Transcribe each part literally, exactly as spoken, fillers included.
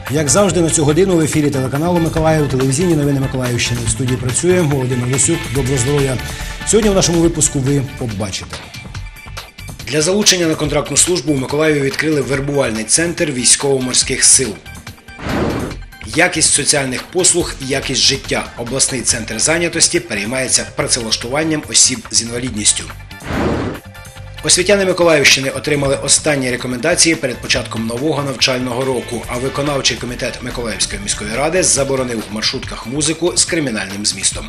Як завжди, на цю годину в ефірі телеканалу Миколаїв, телевізійні новини Миколаївщини. В студії працює Володимир Лисюк. Доброго здоров'я. Сьогодні в нашому випуску ви побачите. Для залучення на контрактну службу у Миколаєві відкрили вербувальний центр військово-морських сил. Якість соціальних послуг і якість життя. Обласний центр зайнятості переймається працевлаштуванням осіб з інвалідністю. Освітяни Миколаївщини отримали останні рекомендації перед початком нового навчального року, а виконавчий комітет Миколаївської міської ради заборонив в маршрутках музику з кримінальним змістом.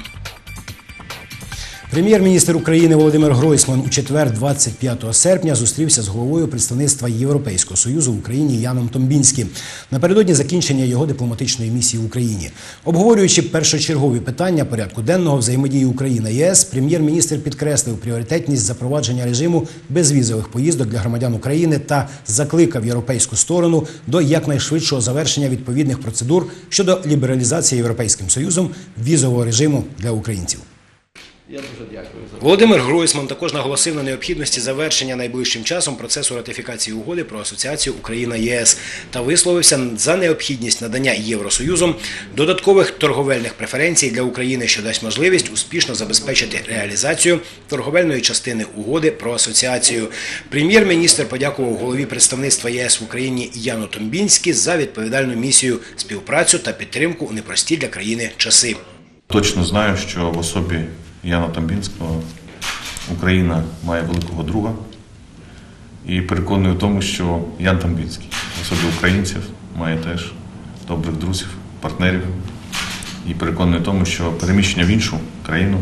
Прем'єр-міністр України Володимир Гройсман у четвер, двадцять п'ятого серпня, зустрівся з головою представництва Європейського Союзу в Україні Яном Томбінським напередодні закінчення його дипломатичної місії в Україні. Обговорюючи першочергові питання порядку денного взаємодії Україна-ЄС, прем'єр-міністр підкреслив пріоритетність запровадження режиму безвізових поїздок для громадян України та закликав європейську сторону до якнайшвидшого завершення відповідних процедур щодо лібералізації Європейським Союзом візового режиму для українців. Я дуже дякую. Володимир Гройсман також наголосив на необхідності завершення найближчим часом процесу ратифікації угоди про асоціацію Україна-ЄС та висловився за необхідність надання Євросоюзом додаткових торговельних преференцій для України, що дасть можливість успішно забезпечити реалізацію торговельної частини угоди про асоціацію. Прем'єр-міністр подякував голові представництва ЄС в Україні Яну Томбінській за відповідальну місію, співпрацю та підтримку у непрості для країни часи. Точно знаю, що в особі Яна Томбінського Україна має великого друга і переконую в тому, що Ян Томбінський в особі українців має теж добрих друзів, партнерів і переконую в тому, що переміщення в іншу країну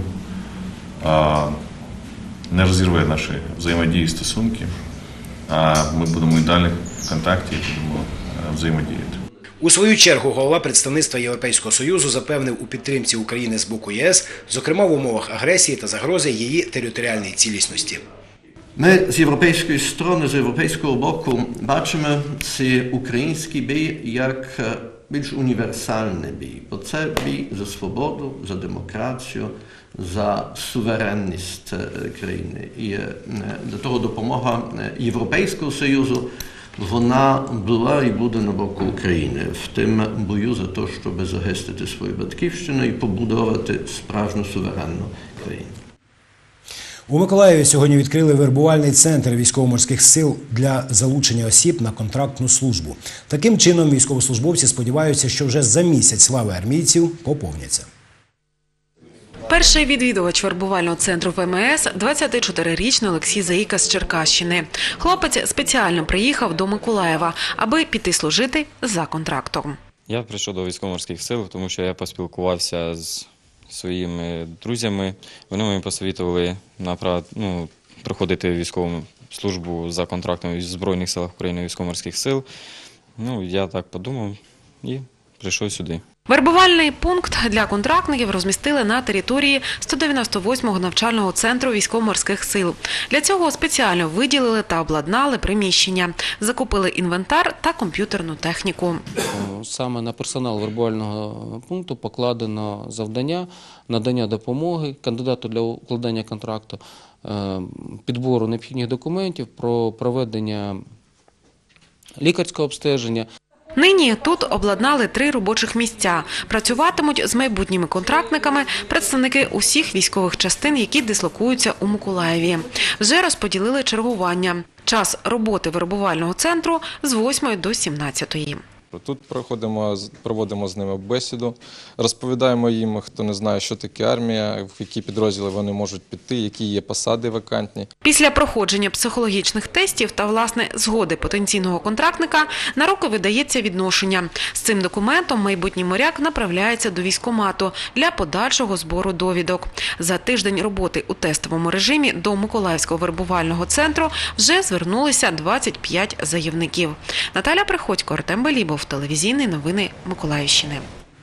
а, не розірве наші взаємодії і стосунки, а ми будемо і далі в контакті і будемо взаємодіяти. У свою чергу голова представництва Європейського Союзу запевнив у підтримці України з боку ЄС, зокрема в умовах агресії та загрози її територіальній цілісності. Ми з європейської сторони, з європейського боку бачимо цей український бій як більш універсальний бій. Бо це бій за свободу, за демократію, за суверенність країни. І для того допомога Європейського Союзу вона була і буде на боку України в тим бою за те, щоб захистити свою батьківщину і побудувати справжню суверенну країну. У Миколаєві сьогодні відкрили вербувальний центр військово-морських сил для залучення осіб на контрактну службу. Таким чином військовослужбовці сподіваються, що вже за місяць лави армійців поповняться. Перший відвідувач вербувального центру ВМС – двадцятичотирирічний Олексій Заїка з Черкащини. Хлопець спеціально приїхав до Миколаєва, аби піти служити за контрактом. Я прийшов до військово-морських сил, тому що я поспілкувався з своїми друзями. Вони мені посовітували ну, проходити військову службу за контрактом в Збройних силах України військово-морських сил. Ну, я так подумав і прийшов сюди. Вербувальний пункт для контрактників розмістили на території сто дев'яносто восьмого навчального центру військово-морських сил. Для цього спеціально виділили та обладнали приміщення, закупили інвентар та комп'ютерну техніку. Саме на персонал вербувального пункту покладено завдання надання допомоги кандидату для укладання контракту, підбору необхідних документів, про проведення лікарського обстеження. Нині тут обладнали три робочих місця. Працюватимуть з майбутніми контрактниками представники усіх військових частин, які дислокуються у Миколаєві. Вже розподілили чергування. Час роботи вербувального центру з восьмої до сімнадцятої. Тут проходимо, проводимо з ними бесіду, розповідаємо їм, хто не знає, що таке армія, в які підрозділи вони можуть піти, які є посади вакантні. Після проходження психологічних тестів та, власне, згоди потенційного контрактника на руки видається відношення. З цим документом майбутній моряк направляється до військкомату для подальшого збору довідок. За тиждень роботи у тестовому режимі до Миколаївського вербувального центру вже звернулися двадцять п'ять заявників. Наталя Приходько, Артем Белібов, телевізійні новини Миколаївщини.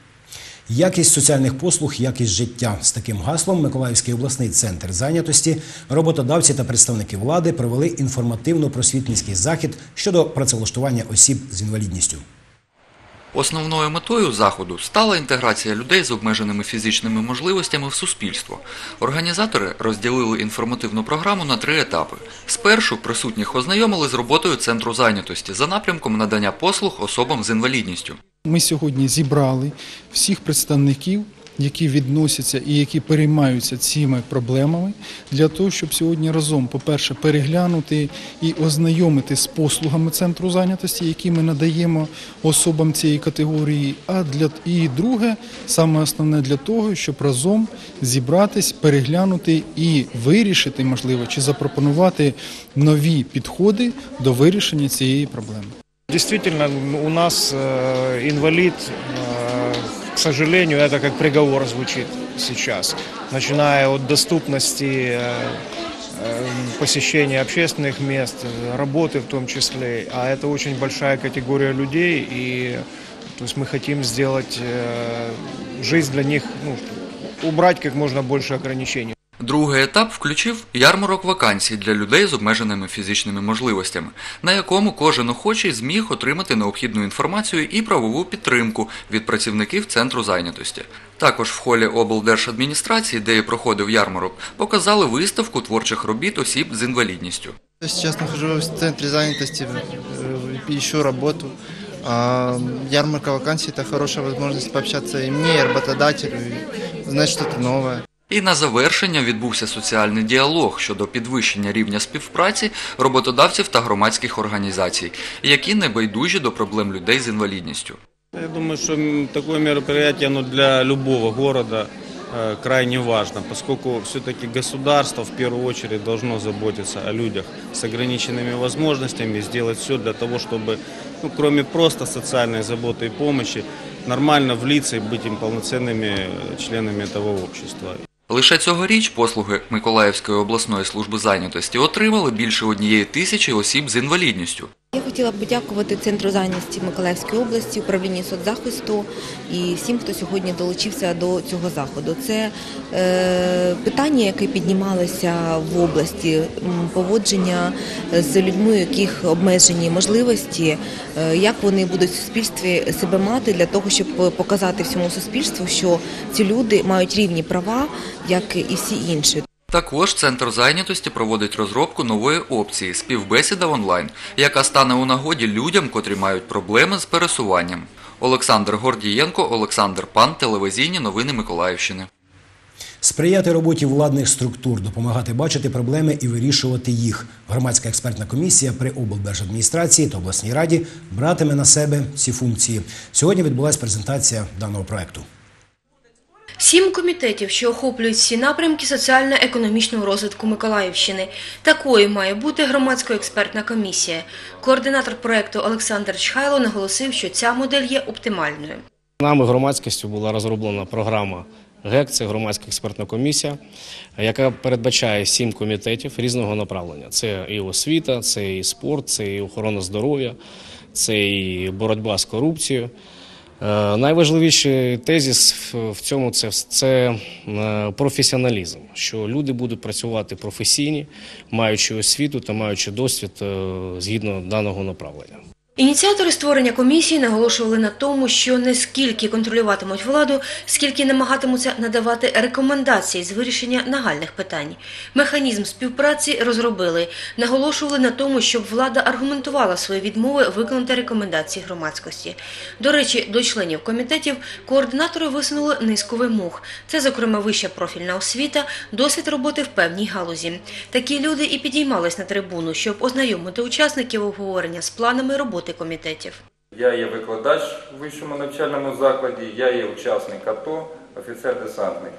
Якість соціальних послуг, якість життя. З таким гаслом Миколаївський обласний центр зайнятості, роботодавці та представники влади провели інформативно-просвітницький захід щодо працевлаштування осіб з інвалідністю. Основною метою заходу стала інтеграція людей з обмеженими фізичними можливостями в суспільство. Організатори розділили інформативну програму на три етапи. Спершу присутніх ознайомили з роботою центру зайнятості за напрямком надання послуг особам з інвалідністю. Ми сьогодні зібрали всіх представників, які відносяться і які переймаються цими проблемами, для того, щоб сьогодні разом, по-перше, переглянути і ознайомити з послугами центру зайнятості, які ми надаємо особам цієї категорії, а для і друге, саме основне для того, щоб разом зібратись, переглянути і вирішити, можливо, чи запропонувати нові підходи до вирішення цієї проблеми. Действительно, у нас э, инвалид, э, к сожалению, это как приговор звучит сейчас, начиная от доступности э, э, посещения общественных мест, работы в том числе, а это очень большая категория людей, и то есть мы хотим сделать э, жизнь для них, ну, убрать как можно больше ограничений. Другий етап включив ярмарок вакансій для людей з обмеженими фізичними можливостями, на якому кожен охочий зміг отримати необхідну інформацію і правову підтримку від працівників центру зайнятості. Також в холі облдержадміністрації, де і проходив ярмарок, показали виставку творчих робіт осіб з інвалідністю. Сейчас нахожусь в центре занятости, ищу работу. Ярмарка вакансий – это хорошая возможность пообщаться и мне, и работодателю, и узнать что-то новое. І на завершення відбувся соціальний діалог щодо підвищення рівня співпраці роботодавців та громадських організацій, які не байдужі до проблем людей з інвалідністю. Я думаю, что такое мероприятие оно для любого города крайне важно, поскольку все-таки государство в первую очередь должно заботиться о людях с ограниченными возможностями, сделать все для того, чтобы, ну, кроме просто социальной заботы и помощи, нормально влиться и быть им полноценными членами этого общества. Лише цьогоріч послуги Миколаївської обласної служби зайнятості отримали більше однієї тисячі осіб з інвалідністю. Я хотіла б подякувати Центру зайнятості Миколаївської області, управлінню соцзахисту і всім, хто сьогодні долучився до цього заходу. Це е, питання, яке піднімалося в області, поводження з людьми, у яких обмежені можливості, е, як вони будуть в суспільстві себе мати для того, щоб показати всьому суспільству, що ці люди мають рівні права, як і всі інші. Також Центр зайнятості проводить розробку нової опції «Співбесіда онлайн», яка стане у нагоді людям, котрі мають проблеми з пересуванням. Олександр Гордієнко, Олександр Пан, телевізійні новини Миколаївщини. Сприяти роботі владних структур, допомагати бачити проблеми і вирішувати їх. Громадська експертна комісія при облдержадміністрації та обласній раді братиме на себе ці функції. Сьогодні відбулася презентація даного проекту. Сім комітетів, що охоплюють всі напрямки соціально-економічного розвитку Миколаївщини. Такою має бути громадська експертна комісія. Координатор проекту Олександр Чхайло наголосив, що ця модель є оптимальною. Нами громадськістю була розроблена програма ГЕК, це громадська експертна комісія, яка передбачає сім комітетів різного направлення. Це і освіта, це і спорт, це і охорона здоров'я, це і боротьба з корупцією. Найважливіший тезис в цьому це, це професіоналізм, що люди будуть працювати професійні, маючи освіту та маючи досвід згідно даного направлення. Ініціатори створення комісії наголошували на тому, що не скільки контролюватимуть владу, скільки намагатимуться надавати рекомендації з вирішення нагальних питань. Механізм співпраці розробили. Наголошували на тому, щоб влада аргументувала свої відмови виконати рекомендації громадськості. До речі, до членів комітетів координатори висунули низку вимог. Це, зокрема, вища профільна освіта, досвід роботи в певній галузі. Такі люди і підіймались на трибуну, щоб ознайомити учасників обговорення з планами роботи комітетів. Я є викладач в вищому навчальному закладі, я є учасник АТО, офіцер-десантник.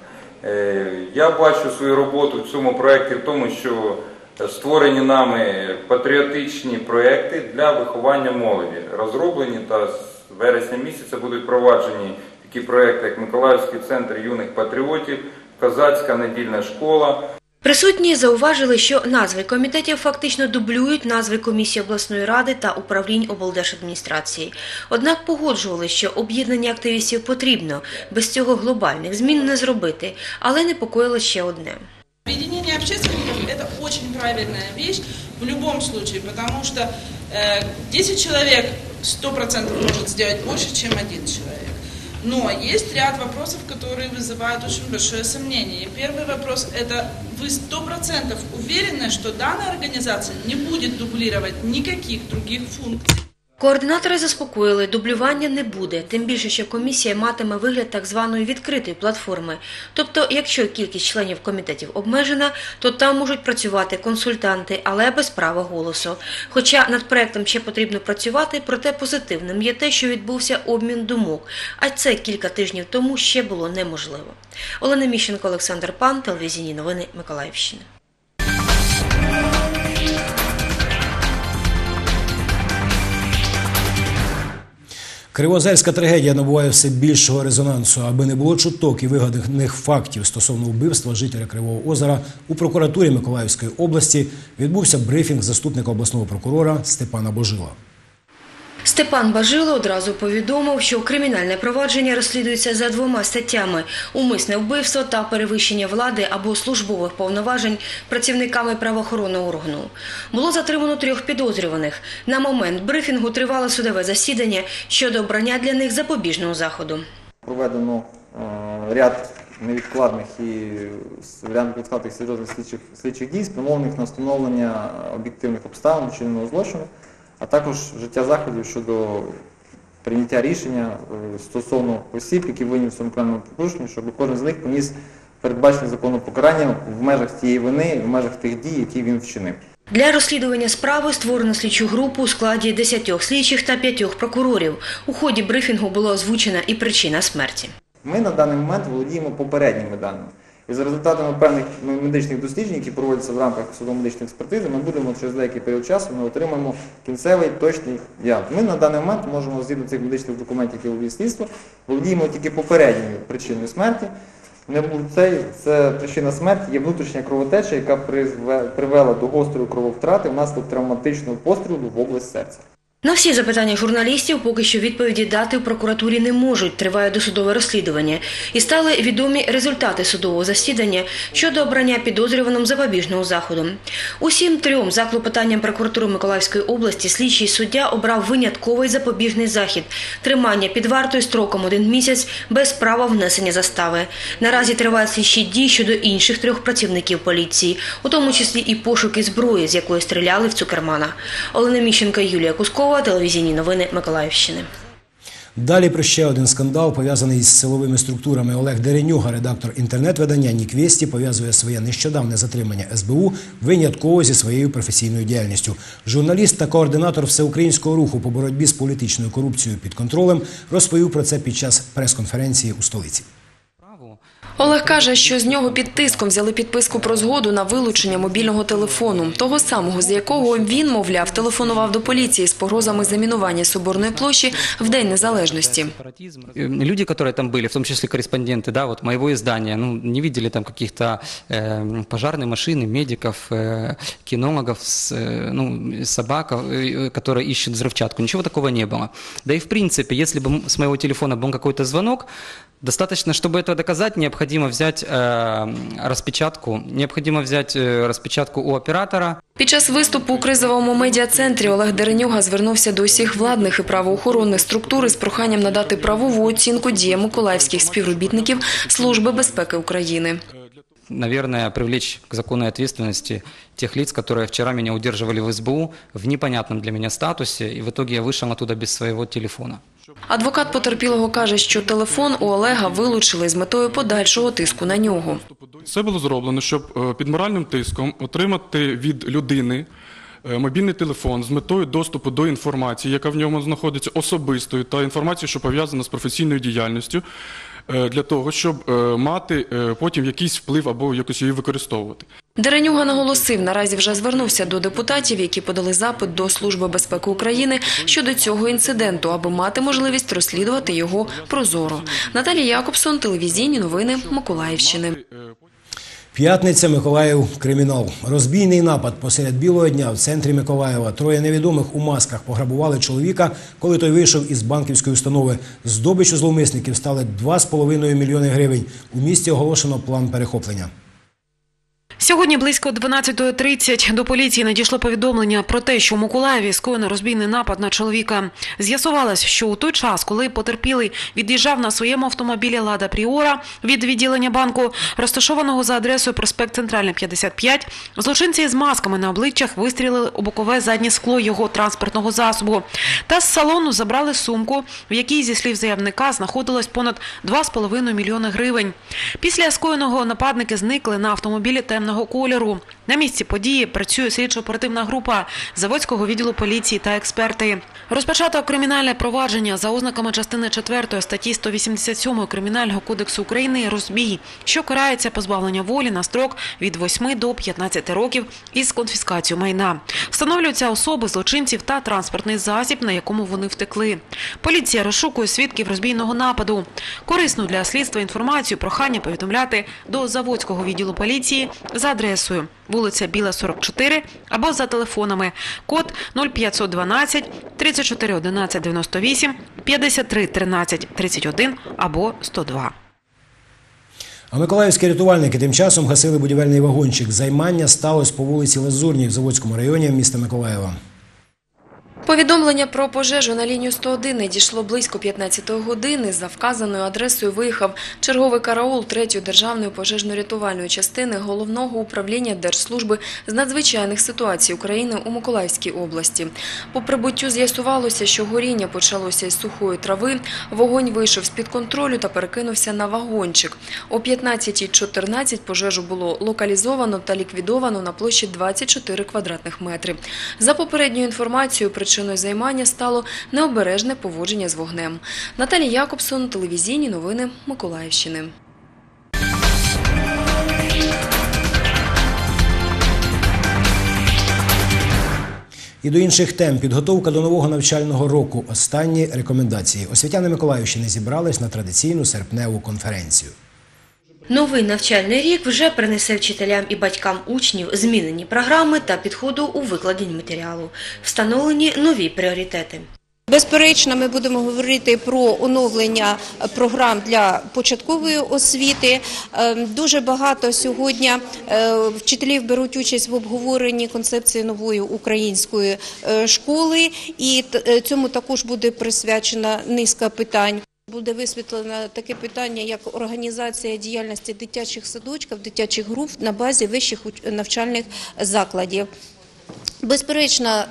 Я бачу свою роботу в цьому проєкті в тому, що створені нами патріотичні проєкти для виховання молоді. Розроблені та з вересня місяця будуть проваджені такі проєкти, як Миколаївський центр юних патріотів, Козацька недільна школа. Присутні зауважили, що назви комітетів фактично дублюють назви комісії обласної ради та управлінь облдержадміністрації. Однак погоджували, що об'єднання активістів потрібно, без цього глобальних змін не зробити, але непокоїло ще одне. Объединение общественников – это очень правильная вещь в любом случае, потому что э, десять человек сто процентов может сделать больше, чем один человек. Но есть ряд вопросов, которые вызывают очень большое сомнение. И первый вопрос – это вы сто процентов уверены, что данная организация не будет дублировать никаких других функций? Координатори заспокоїли, дублювання не буде, тим більше, що комісія матиме вигляд так званої відкритої платформи. Тобто, якщо кількість членів комітетів обмежена, то там можуть працювати консультанти, але без права голосу. Хоча над проектом ще потрібно працювати, проте позитивним є те, що відбувся обмін думок, а це кілька тижнів тому ще було неможливо. Олена Міщенко, Олександр Пан, телевізійні новини Миколаївщини. Кривозерська трагедія набуває все більшого резонансу. Аби не було чуток і вигаданих фактів стосовно вбивства жителя Кривого Озера, у прокуратурі Миколаївської області відбувся брифінг заступника обласного прокурора Степана Божила. Степан Бажило одразу повідомив, що кримінальне провадження розслідується за двома статтями – умисне вбивство та перевищення влади або службових повноважень працівниками правоохоронного органу. Було затримано трьох підозрюваних. На момент брифінгу тривало судове засідання щодо обрання для них запобіжного заходу. Проведено е, ряд невідкладних і ряд невідкладних серйозних слідчих, слідчих дій, спрямованих на встановлення об'єктивних обставин вчиненого злочину, а також вжиття заходів щодо прийняття рішення стосовно осіб, які винні в цьому кримінальному порушенні, щоб кожен з них поніс передбачене законом покарання в межах тієї вини, в межах тих дій, які він вчинив. Для розслідування справи створено слідчу групу у складі десятьох слідчих та п'ятьох прокурорів. У ході брифінгу була озвучена і причина смерті. Ми на даний момент володіємо попередніми даними. І за результатами певних медичних досліджень, які проводяться в рамках судово-медичної експертизи, ми будемо через деякий період часу, ми отримаємо кінцевий точний явк. Ми на даний момент можемо, згідно цих медичних документів, які володіє слідство, володіємо тільки попередньою причиною смерті. Це причина смерті є внутрішня кровотеча, яка привела до гострої крововтрати внаслідок травматичного пострілу в область серця. На всі запитання журналістів поки що відповіді дати в прокуратурі не можуть, триває досудове розслідування. І стали відомі результати судового засідання щодо обрання підозрюваним запобіжного заходу. Усім трьом за клопотанням прокуратури Миколаївської області слідчий суддя обрав винятковий запобіжний захід – тримання під вартою строком один місяць без права внесення застави. Наразі тривають слідчі дії щодо інших трьох працівників поліції, у тому числі і пошуки зброї, з якої стріляли в Цукермана. Олена Міщенко, Юлія Кускова, телевізійні новини Миколаївщини. Далі про ще один скандал, пов'язаний із силовими структурами. Олег Деренюга, редактор інтернет-видання «Ніквєсті», пов'язує своє нещодавне затримання ес бе у винятково зі своєю професійною діяльністю. Журналіст та координатор всеукраїнського руху по боротьбі з політичною корупцією під контролем розповів про це під час прес-конференції у столиці. Олег каже, що з нього під тиском взяли підписку про згоду на вилучення мобільного телефону, того самого, з якого він, мовляв, телефонував до поліції з погрозами замінування Соборної площі в День Незалежності. Люди, которые там были, в том числе корреспонденты, да, вот моего издания, ну, не видели там каких-то э, пожарной машины, медиков, э, кинологов, э, ну, собак, э, которые ищут взрывчатку. Ничего такого не было. Да и в принципе, если бы с моего телефона был какой-то звонок, достаточно, чтобы это доказать, необходимо взять э, распечатку, необходимо взять э, распечатку у оператора. Під час виступу у кризовому медіа-центрі Олег Деренюга звернувся до усіх владних і правоохоронних структур із проханням надати правову оцінку діям миколаївських співробітників Служби безпеки України. Наверное, привлечь к законной ответственности тех лиц, которые вчера меня удерживали в эс бэ у в непонятном для меня статусе, и в итоге я вышел оттуда без своего телефона. Адвокат потерпілого каже, що телефон у Олега вилучили з метою подальшого тиску на нього. Це було зроблено, щоб під моральним тиском отримати від людини мобільний телефон з метою доступу до інформації, яка в ньому знаходиться, особистою, та інформацію, що пов'язана з професійною діяльністю, для того, щоб мати потім якийсь вплив або якось її використовувати. Деренюга наголосив, наразі вже звернувся до депутатів, які подали запит до Служби безпеки України щодо цього інциденту, аби мати можливість розслідувати його прозоро. Наталія Якобсон, телевізійні новини Миколаївщини. П'ятниця, Миколаїв, кримінал. Розбійний напад посеред білого дня в центрі Миколаєва. Троє невідомих у масках пограбували чоловіка, коли той вийшов із банківської установи. Здобиччю зловмисників стали два з половиною мільйони гривень. У місті оголошено план перехоплення. Сьогодні близько дванадцятої тридцять до поліції надійшло повідомлення про те, що у Миколаєві скоєно розбійний напад на чоловіка. З'ясувалось, що у той час, коли потерпілий від'їжджав на своєму автомобілі «Лада Пріора» від відділення банку, розташованого за адресою проспект Центральний, п'ятдесят п'ять, злочинці з масками на обличчях вистрілили у бокове заднє скло його транспортного засобу. Та з салону забрали сумку, в якій, зі слів заявника, знаходилось понад два з половиною мільйони гривень. Після скоєного нападники зникли на автомобілі темного кольору. На місці події працює слідчо-оперативна група Заводського відділу поліції та експерти. Розпочато кримінальне провадження за ознаками частини четвертої статті сто вісімдесят сьомої Кримінального кодексу України «Розбій», що карається позбавлення волі на строк від восьми до п'ятнадцяти років із конфіскацією майна. Встановлюються особи злочинців та транспортний засіб, на якому вони втекли. Поліція розшукує свідків розбійного нападу. Корисну для слідства інформацію прохання повідомляти до Заводського відділу поліції за адресою вулиця Біла, сорок чотири або за телефонами код нуль п'ятсот дванадцять тридцять чотири одинадцять дев'яносто вісім п'ятдесят три тринадцять тридцять один або сто два. А миколаївські рятувальники тим часом гасили будівельний вагончик. Займання сталося по вулиці Лазурній в Заводському районі міста Миколаєва. Повідомлення про пожежу на лінію сто один надійшло близько п'ятнадцятої години. За вказаною адресою виїхав черговий караул третьої державної пожежно-рятувальної частини Головного управління Держслужби з надзвичайних ситуацій України у Миколаївській області. По прибуттю з'ясувалося, що горіння почалося із сухої трави, вогонь вийшов з-під контролю та перекинувся на вагончик. О п'ятнадцятій чотирнадцять пожежу було локалізовано та ліквідовано на площі двадцять чотири квадратних метри. За попередньою інформацією, причиною займання стало необережне поводження з вогнем. Наталія Якобсон, телевізійні новини Миколаївщини. І до інших тем. Підготовка до нового навчального року. Останні рекомендації. Освітяни Миколаївщини зібрались на традиційну серпневу конференцію. Новий навчальний рік вже принесе вчителям і батькам учнів змінені програми та підходу у викладенні матеріалу. Встановлені нові пріоритети. Безперечно, ми будемо говорити про оновлення програм для початкової освіти. Дуже багато сьогодні вчителів беруть участь в обговоренні концепції нової української школи, і цьому також буде присвячена низка питань. Буде висвітлено таке питання, як організація діяльності дитячих садочків, дитячих груп на базі вищих навчальних закладів. Безперечно,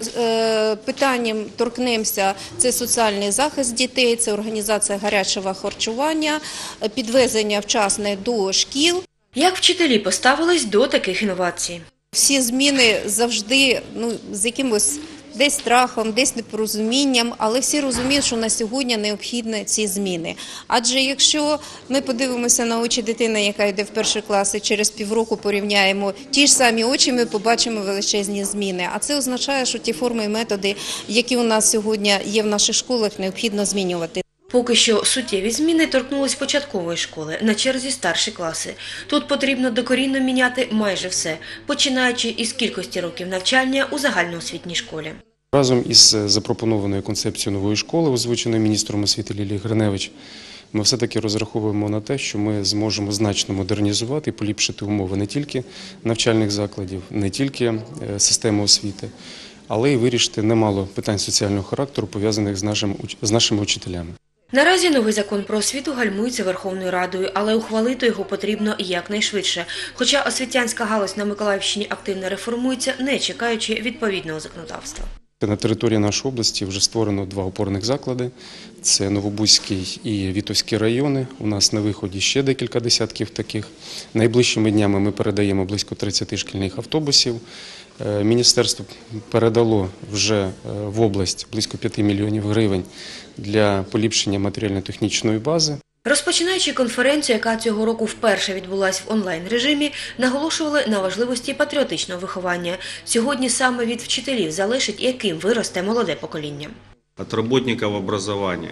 питанням торкнемося – це соціальний захист дітей, це організація гарячого харчування, підвезення вчасне до шкіл. Як вчителі поставились до таких інновацій? Всі зміни завжди ну, з якимось десь страхом, десь непорозумінням, але всі розуміють, що на сьогодні необхідні ці зміни. Адже якщо ми подивимося на очі дитини, яка йде в перший клас, і через півроку порівняємо ті ж самі очі, ми побачимо величезні зміни. А це означає, що ті форми і методи, які у нас сьогодні є в наших школах, необхідно змінювати. Поки що суттєві зміни торкнулись початкової школи, на черзі старші класи. Тут потрібно докорінно міняти майже все, починаючи із кількості років навчання у загальноосвітній школі. Разом із запропонованою концепцією нової школи, озвученою міністром освіти Лілією Гриневич, ми все-таки розраховуємо на те, що ми зможемо значно модернізувати і поліпшити умови не тільки навчальних закладів, не тільки системи освіти, але й вирішити немало питань соціального характеру, пов'язаних з нашими, з нашими учителями. Наразі новий закон про освіту гальмується Верховною Радою, але ухвалити його потрібно якнайшвидше. Хоча освітянська галузь на Миколаївщині активно реформується, не чекаючи відповідного законодавства. На території нашої області вже створено два опорних заклади. Це Новобузький і Вітовський райони. У нас на виході ще декілька десятків таких. Найближчими днями ми передаємо близько тридцяти шкільних автобусів. Міністерство передало вже в область близько п'яти мільйонів гривень для поліпшення матеріально-технічної бази. Розпочинаючи конференцію, яка цього року вперше відбулась в онлайн-режимі, наголошували на важливості патріотичного виховання. Сьогодні саме від вчителів залежить, яким виросте молоде покоління. Від працівників образування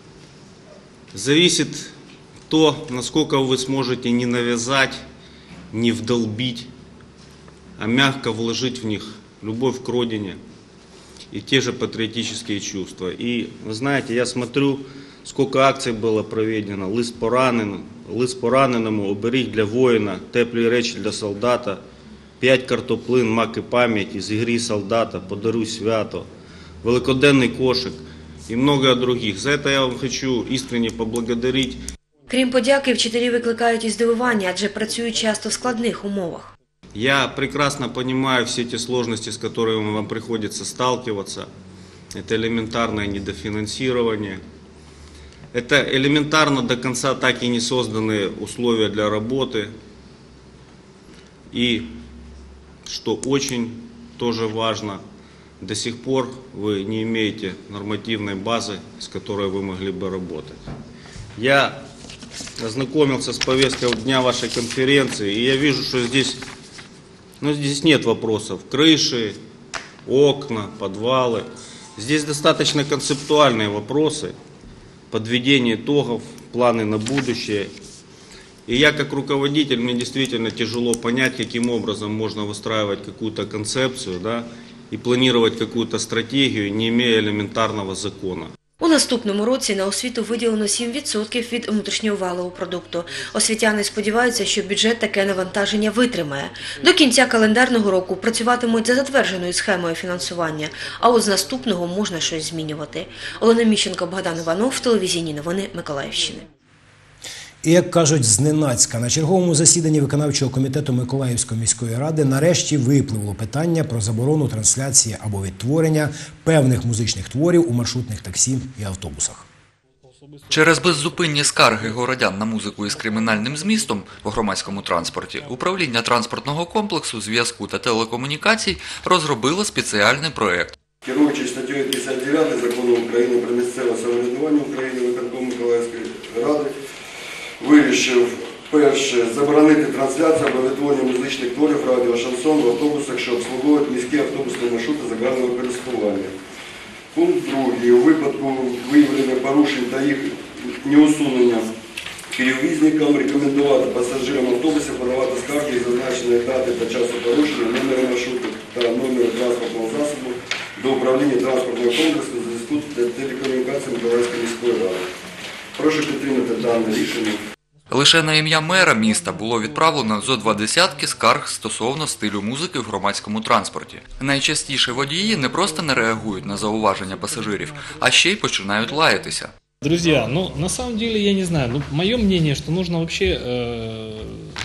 залежить то, наскільки ви зможете не нав'язати, не вдолбити, а мягко вложить в них любовь к родине и те же патриотические чувства. И, вы знаете, я смотрю, сколько акций было проведено, лист пораненому, лист пораненому, оберіг для воїна, теплі речі для солдата. «П'ять картоплин, маки пам'яті», «Зігрій солдата», «Подаруй свято», «Великоденний кошик» і много других. За це я вам хочу искренне поблагодарить. Крім подяки, вчителі викликають і здивування, адже працюють часто в складних умовах. Я прекрасно понимаю все те сложности, с которыми вам приходится сталкиваться. Это элементарное недофинансирование. Это элементарно до конца так и не созданные условия для работы. И, что очень тоже важно, до сих пор вы не имеете нормативной базы, с которой вы могли бы работать. Я ознакомился с повесткой дня вашей конференции, и я вижу, что здесь, ну, здесь нет вопросов. Крыши, окна, подвалы. Здесь достаточно концептуальные вопросы, подведение итогов, планы на будущее. И я как руководитель, мне действительно тяжело понять, каким образом можно выстраивать какую-то концепцию, да, и планировать какую-то стратегию, не имея элементарного закона. У наступному році на освіту виділено сім відсотків від внутрішнього валового продукту. Освітяни сподіваються, що бюджет таке навантаження витримає. До кінця календарного року працюватимуть за затвердженою схемою фінансування, а от з наступного можна щось змінювати. Олена Міщенко, Богдан Іванов, телевізійні новини Миколаївщини. І, як кажуть, зненацька, на черговому засіданні виконавчого комітету Миколаївської міської ради нарешті випливло питання про заборону трансляції або відтворення певних музичних творів у маршрутних таксі і автобусах. Через беззупинні скарги городян на музику із кримінальним змістом у громадському транспорті управління транспортного комплексу, зв'язку та телекомунікацій розробило спеціальний проєкт. Керуючись статтею п'ятдесят дев'ять Закону України про місцеве самоврядування України, виконком Миколаївської ради вирішив, перше, заборонити трансляцію або відтворення музичних творів радіо шансон в автобусах, що обслуговують міські автобусні маршрути загального користування. Пункт другий. У випадку виявлення порушень та їх неусунення перевізникам рекомендувати пасажирам автобусів подавати скарги із зазначеної дати та часу порушення, номера маршруту та номера транспортного засобу до управління транспортного комплексу зв'язку та телекомунікації Миколаївської міської ради. Прошу підтримати дане рішення. Лише на ім'я мера міста було відправлено зо два десятки скарг стосовно стилю музики в громадському транспорті. Найчастіше водії не просто не реагують на зауваження пасажирів, а ще й починають лаятися. Друзья, ну на самом деле я не знаю, ну мое мнение, что нужно вообще, э,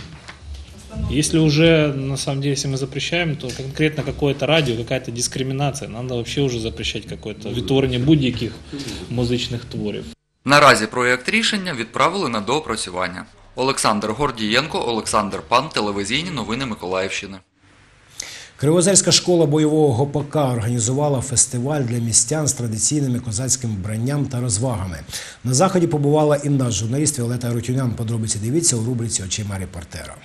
если уже на самом деле, если мы запрещаем, то конкретно какое-то радио, какая-то дискриминация, надо вообще уже запрещать какое-то відтворення будь-яких музичних творів. Наразі проєкт рішення відправили на доопрацювання. Олександр Гордієнко, Олександр Пан, телевізійні новини Миколаївщини. Кривоозерська школа бойового гопака організувала фестиваль для містян з традиційним козацьким вбранням та розвагами. На заході побувала і наш журналіст Віолета Арутюнян. Подробиці дивіться у рубриці «Очима репортера».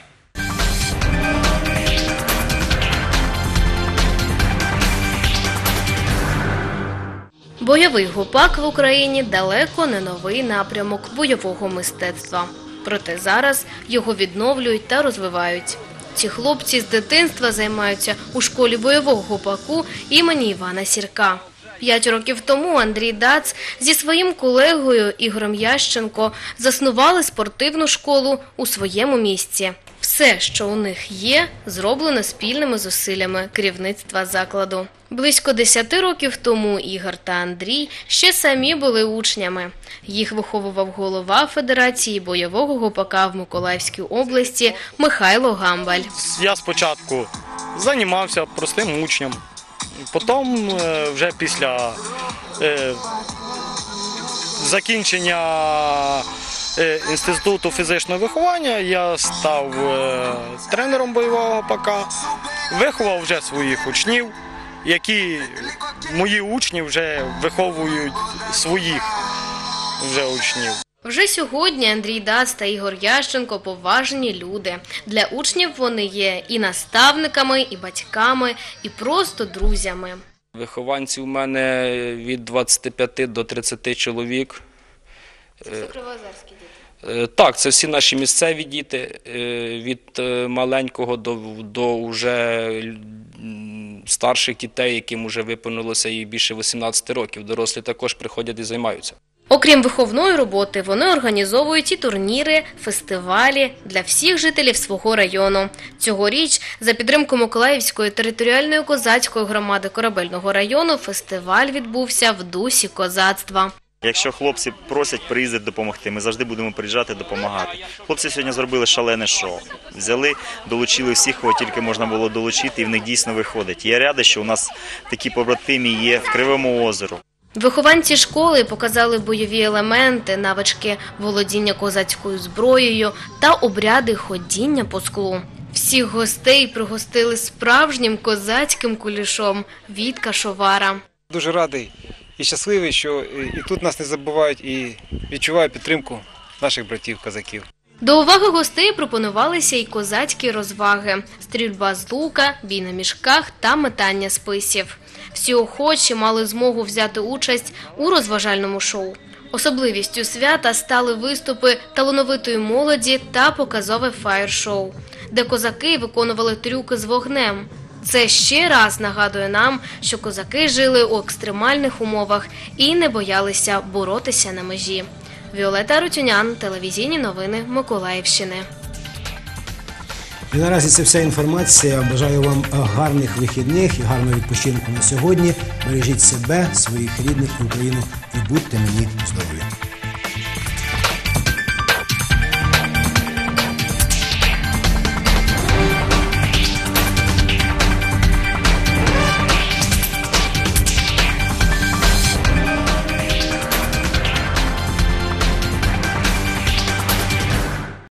Бойовий гопак в Україні далеко не новий напрямок бойового мистецтва. Проте зараз його відновлюють та розвивають. Ці хлопці з дитинства займаються у школі бойового гопаку імені Івана Сірка. П'ять років тому Андрій Дац зі своїм колегою Ігорем Ященко заснували спортивну школу у своєму місті. Все, що у них є, зроблено спільними зусиллями керівництва закладу. Близько десяти років тому Ігор та Андрій ще самі були учнями. Їх виховував голова Федерації бойового гопака в Миколаївській області Михайло Гамбаль. Я спочатку займався простим учнем, потім вже після е, закінчення Інституту фізичного виховання я став тренером бойового гопака, виховав вже своїх учнів, які мої учні вже виховують своїх вже учнів. Вже сьогодні Андрій Дац та Ігор Ященко – поважні люди. Для учнів вони є і наставниками, і батьками, і просто друзями. Вихованці у мене від двадцяти п'яти до тридцяти чоловік. Це все кривоозерські діти? Так, це всі наші місцеві діти, від маленького до, до вже старших дітей, яким вже виповнилося і більше вісімнадцяти років. Дорослі також приходять і займаються. Окрім виховної роботи, вони організовують і турніри, фестивалі для всіх жителів свого району. Цьогоріч за підтримку Миколаївської територіальної козацької громади Корабельного району фестиваль відбувся в дусі козацтва. Якщо хлопці просять приїздити допомогти, ми завжди будемо приїжджати допомагати. Хлопці сьогодні зробили шалене шоу. Взяли, долучили всіх, кого тільки можна було долучити, і в них дійсно виходить. Я радий, що у нас такі побратимі є в Кривому озеру. Вихованці школи показали бойові елементи, навички володіння козацькою зброєю та обряди ходіння по склу. Всіх гостей пригостили справжнім козацьким кулішом від кашовара. Дуже радий і щасливий, що і тут нас не забувають, і відчуваю підтримку наших братів-козаків. До уваги гостей пропонувалися й козацькі розваги – стрільба з лука, бій на мішках та метання списів. Всі охочі мали змогу взяти участь у розважальному шоу. Особливістю свята стали виступи талановитої молоді та показове фаєр-шоу, де козаки виконували трюки з вогнем. Це ще раз нагадує нам, що козаки жили у екстремальних умовах і не боялися боротися на межі. Віолета Рутюнян, телевізійні новини Миколаївщини. І наразі це вся інформація. Бажаю вам гарних вихідних і гарного відпочинку на сьогодні. Бережіть себе, своїх рідних і Україну і будьте мені здорові.